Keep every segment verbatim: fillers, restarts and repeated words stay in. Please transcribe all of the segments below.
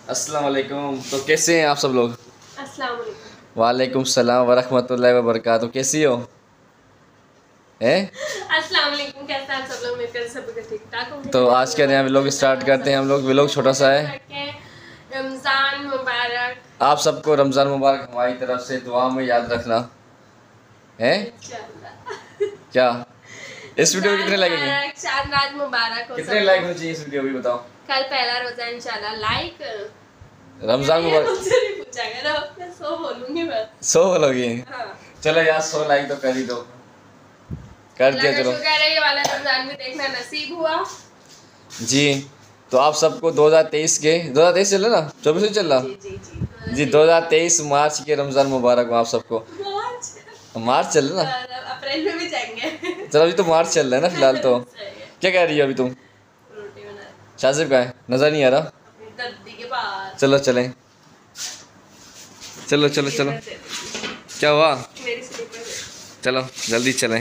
अस्सलाम वालेकुम। तो कैसे हैं आप सब लोग? अस्सलाम वालेकुम। वालेकुम सलाम वरहमतुल्लाहि वबरकातुहू। कैसी हो? हैं? अस्सलाम वालेकुम। कैसे हैं आप सब लोग? मिलकर सब कुछ ठीक ठाक होंगे। तो आज का नया व्लॉग स्टार्ट करते हैं हम लोग। व्लॉग छोटा सा है। रमज़ान मुबारक। आप सबको रमज़ान मुबारक हमारी तरफ से दुआ में याद रखना है। क्या इस वीडियो में कितने लाइक होंगे? शाद रात मुबारक हो। कितने लाइक होने चाहिए इस वीडियो भी बताओ। कल पहला रोजा इंशाल्लाह। लाइक रमज़ान मुबारक। मुझसे भी पूछा करो, मैं सौ बोलूंगी बस। सौ बोलोगी? हाँ। चलो यार सौ लाइक तो कर ही दो। कर दिया चलो। शुक्र है ये वाला रमजान भी देखना नसीब हुआ जी। तो आप सबको दो हज़ार तेईस के दो हज़ार तेईस चल रहा ना, चौबीस में चल रहा जी जी जी जी दो हज़ार तेईस मार्च के रमज़ान मुबारक हो आप सबको। मार्च मार्च चल रहा ना, अप्रैल में भी जाएंगे। चलो अभी तो मार्च चल रहा है ना फिलहाल। तो क्या कह रही हो अभी तुम? रोटी बना शाजिब का है, नज़र नहीं आ रहा। दद्दी के पास। चलो चलें, चलो चलो चलो। क्या हुआ? मेरी स्लीपर है। चलो जल्दी चलें।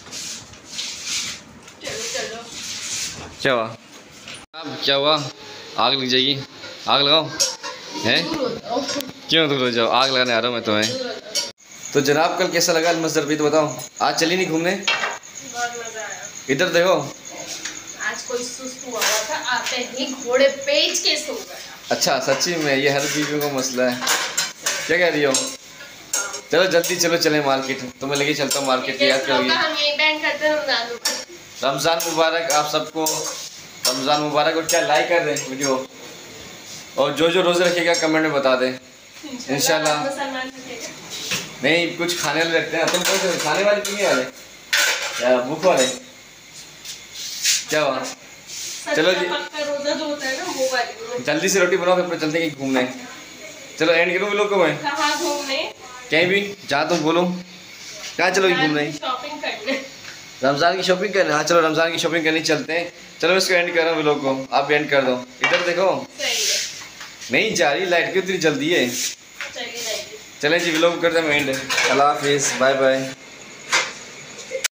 चलो चलो। क्या हुआ? अब क्या हुआ? आग लग जाएगी। आग लगाओ हैं? क्यों दूर हो जाओ, आग लगाने आ रहा हूँ मैं तुम्हें। तो जनाब कल कैसा लगा मस्जिद भी तो बताओ। आज चली नहीं घूमने? बहुत मजा आया। इधर देखो। आज कोई सुस्त हुआ हुआ था, आते ही घोड़े पेच के सो गया। अच्छा सच्ची में ये हर बीवियों का मसला है। क्या कह रही हो? चलो जल्दी चलो चले मार्केट। तुम्हें लेके चलता हूँ मार्केट। याद करोगी? हम यही बैंड करते हैं रमजान। रमज़ान मुबारक आप सबको। रमज़ान मुबारक। और क्या लाइक कर दें वीडियो, और जो जो रोज़े रखेगा कमेंट में बता दें इंशाल्लाह। नहीं कुछ खाने वाले रखते हैं। तुम कौन से खाने वाले पीने वाले या भूख वाले? क्या हुआ? चलो जी रोजा जो होता है ना वो वाली। जल्दी से रोटी बनाओ फिर चलते हैं घूमने। चलो एंड करूँ लोग को मैं। कहाँ घूमने? कहीं भी जहाँ तुम बोलो। कहाँ चलोगी घूमने? शॉपिंग करने। रमज़ान की शॉपिंग करने? हाँ चलो रमज़ान की शॉपिंग करनी चलते हैं। चलो इसको एंड कर रहा हूँ व्लॉग को, आप भी एंड कर दो। इधर देखो। सही है। नहीं जा रही लाइट क्यों इतनी जल्दी है? चलें जी व्लॉग करते हैं एंड। अल्लाह हाफिज़, बाय बाय।